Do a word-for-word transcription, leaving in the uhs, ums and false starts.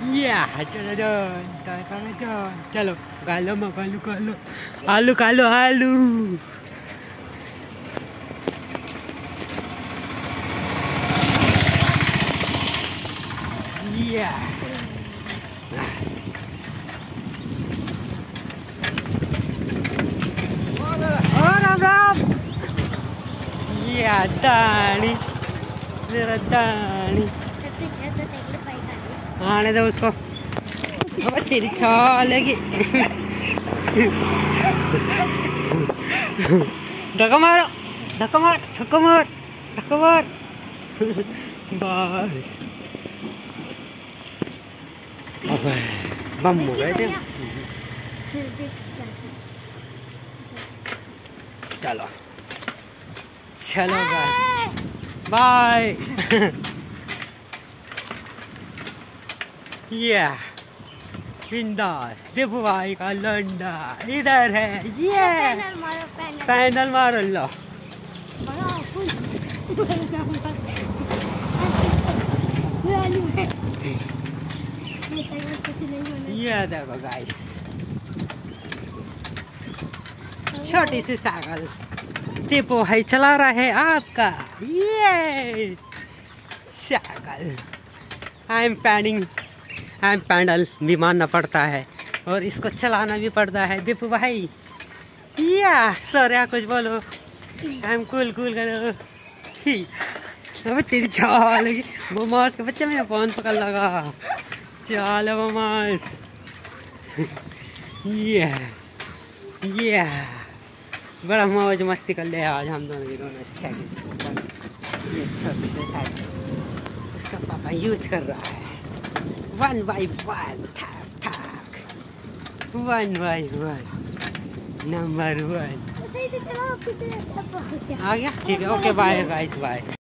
या चलो जान जान चलो गालो मा गालो गालो आलू कालो आलू या राम राम या दानी मेरा दानी आने दो उसको अब तेरी चालेगी धक्का मारो धक्का मार धक्का मार धक्का मार बस अबे बम हो गए थे चलो चलो बाय ये बिंदास देवू भाई का लंडा इधर है ये पैनल मारो लो ये देखो गाइस छोटी सी साइकिल टिपो भाई चला रहा है आपका ये cycle I am padding I am pedal भी मानना पड़ता है और इसको चलाना भी पड़ता है दीपू भाई या सर कुछ बोलो आई एम कूल कूल करो अबे तेरी चाल लगी मोमास के बच्चे मेरा फोन पकड़ लगा चलो मोमास ये ये बड़ा मौज मस्ती कर ले आज हम दोनों दोनों सेकंड ये छोटे साइकिल उसका पापा यूज कर रहा है वन बाई वन ठाक ठाक one by one number one आ गया ठीक है ओके बाय गाइस बाय।